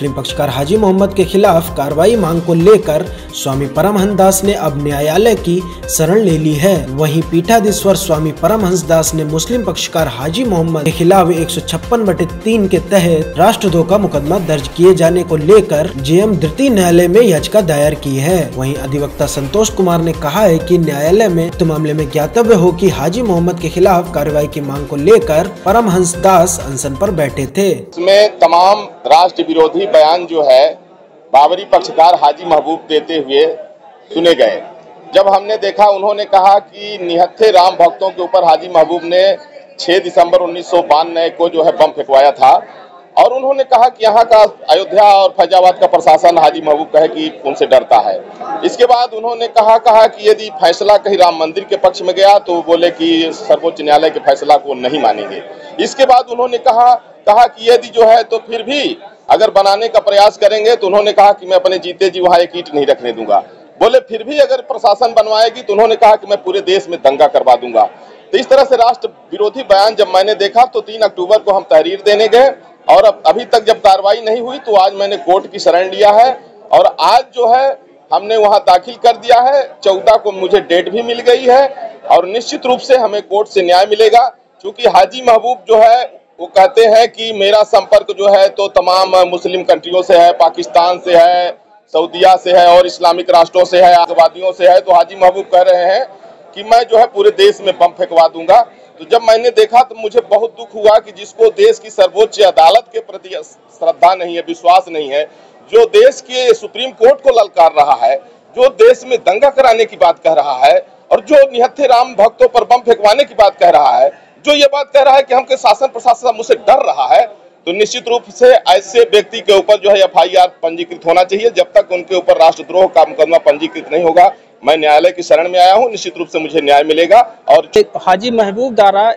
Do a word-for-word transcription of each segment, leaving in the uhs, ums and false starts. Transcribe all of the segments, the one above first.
मुस्लिम पक्षकार हाजी मोहम्मद के खिलाफ कार्रवाई मांग को लेकर स्वामी परमहंस दास ने अब न्यायालय की शरण ले ली है। वहीं पीठाधीश्वर स्वामी परमहंस दास ने मुस्लिम पक्षकार हाजी मोहम्मद के खिलाफ एक सौ छप्पन बटे तीन के तहत राष्ट्रद्रोह का मुकदमा दर्ज किए जाने को लेकर जेएम द्वितीय न्यायालय में याचिका दायर की है। वहीं अधिवक्ता संतोष कुमार ने कहा है कि न्यायालय में तो मामले में ज्ञातव्य हो कि हाजी मोहम्मद के खिलाफ कार्रवाई की मांग को लेकर परमहंस दास अनशन पर बैठे थे। इसमें तमाम राष्ट्र विरोधी बयान जो है बाबरी पक्षकार हाजी महबूब देते हुए सुने गए। जब हमने देखा, उन्होंने कहा कि निहत्थे राम भक्तों के ऊपर हाजी महबूब ने छह दिसंबर उन्नीस सौ बानवे को जो है बम फेंकवाया था, और उन्होंने कहा कि यहाँ का अयोध्या और फैजाबाद का प्रशासन हाजी महबूब कहे कि उनसे डरता है। इसके बाद उन्होंने कहा कहा कि यदि फैसला कहीं राम मंदिर के पक्ष में गया तो बोले कि सर्वोच्च न्यायालय के फैसला को नहीं मानेंगे। इसके बाद उन्होंने कहा कहा कि यदि जो है तो फिर भी अगर बनाने का प्रयास करेंगे तो उन्होंने कहा कि मैं अपने जीते जी वहाँ एक ईंट नहीं रखने दूंगा। बोले फिर भी अगर प्रशासन बनवाएगी तो उन्होंने कहा कि मैं पूरे देश में दंगा करवा दूंगा। तो इस तरह से राष्ट्र विरोधी बयान जब मैंने देखा तो तीन अक्टूबर को हम तहरीर देने गए, और अब अभी तक जब कार्रवाई नहीं हुई तो आज मैंने कोर्ट की शरण लिया है, और आज जो है हमने वहां दाखिल कर दिया है। चौदह को मुझे डेट भी मिल गई है, और निश्चित रूप से हमें कोर्ट से न्याय मिलेगा, क्योंकि हाजी महबूब जो है वो कहते हैं कि मेरा संपर्क जो है तो तमाम मुस्लिम कंट्रियों से है, पाकिस्तान से है, सऊदीया से है और इस्लामिक राष्ट्रों से है, आतंकवादियों से है। तो हाजी महबूब कह रहे हैं कि मैं जो है पूरे देश में बम फेंकवा दूंगा। तो जब मैंने देखा तो मुझे बहुत दुख हुआ कि जिसको देश की सर्वोच्च अदालत के प्रति श्रद्धा नहीं है, विश्वास नहीं है, जो देश के सुप्रीम कोर्ट को ललकार रहा है, जो देश में दंगा कराने की बात कह रहा है, और जो निहत्थे राम भक्तों पर बम फेंकवाने की बात कह रहा है, जो ये बात कह रहा है कि हमके शासन प्रशासन मुझसे डर रहा है, तो निश्चित रूप से ऐसे व्यक्ति के ऊपर जो है एफ आई आर पंजीकृत होना चाहिए। जब तक उनके ऊपर राष्ट्रद्रोह का मुकदमा पंजीकृत नहीं होगा, मैं न्यायालय की शरण में आया हूं, निश्चित रूप से मुझे न्याय मिलेगा। और हाजी महबूब द्वारा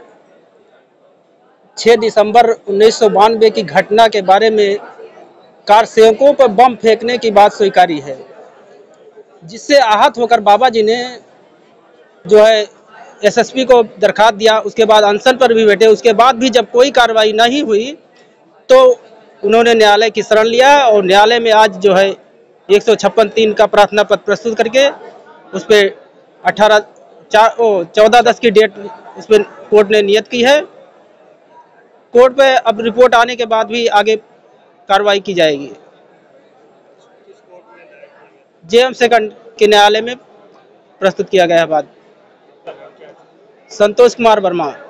छह दिसंबर उन्नीस सौ बानवे की घटना के बारे में कार सेवकों पर बम फेंकने की बात स्वीकारी है, जिससे आहत होकर बाबा जी ने जो है एस एस पी को दरखास्त दिया। उसके बाद अनशन पर भी बैठे। उसके बाद भी जब कोई कार्रवाई नहीं हुई तो उन्होंने न्यायालय की शरण लिया, और न्यायालय में आज जो है एक सौ छप्पन तीन का प्रार्थना पत्र प्रस्तुत करके उस पर अठारह चार ओ चौदह दस की डेट उस पर कोर्ट ने नियत की है। कोर्ट पे अब रिपोर्ट आने के बाद भी आगे कार्रवाई की जाएगी। जेएम सेकंड के न्यायालय में प्रस्तुत किया गया है। बाद संतोष कुमार वर्मा।